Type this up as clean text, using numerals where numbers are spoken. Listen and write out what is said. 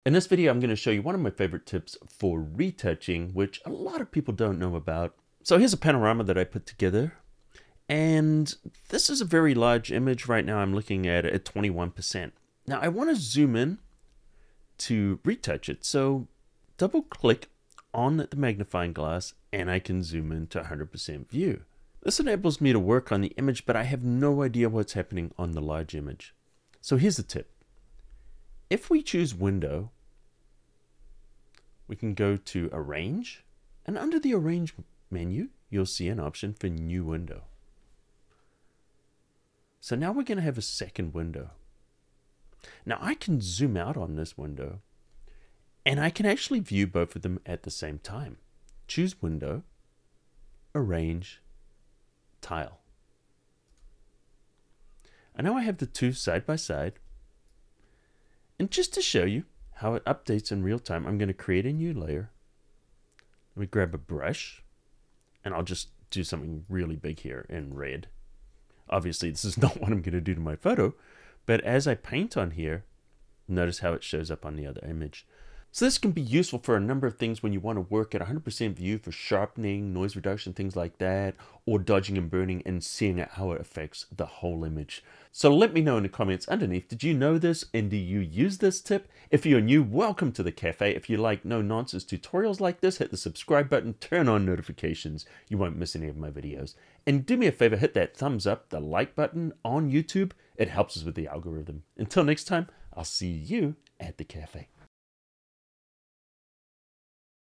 In this video, I'm going to show you one of my favorite tips for retouching, which a lot of people don't know about. So here's a panorama that I put together. And this is a very large image. Right now I'm looking at it at 21%. Now I want to zoom in to retouch it. So double click on the magnifying glass and I can zoom in to 100% view. This enables me to work on the image, but I have no idea what's happening on the large image. So here's the tip. If we choose window, we can go to arrange, and under the arrange menu, you'll see an option for new window. So now we're going to have a second window. Now I can zoom out on this window and I can actually view both of them at the same time. Choose window, arrange, tile. And now I have the two side by side. And just to show you how it updates in real time, I'm going to create a new layer. Let me grab a brush and I'll just do something really big here in red. Obviously, this is not what I'm going to do to my photo, but as I paint on here, notice how it shows up on the other image. So this can be useful for a number of things when you want to work at 100% view for sharpening, noise reduction, things like that, or dodging and burning and seeing how it affects the whole image. So let me know in the comments underneath, did you know this and do you use this tip? If you're new, welcome to the cafe. If you like no-nonsense tutorials like this, hit the subscribe button, turn on notifications. You won't miss any of my videos. And do me a favor, hit that thumbs up, the like button on YouTube. It helps us with the algorithm. Until next time, I'll see you at the cafe.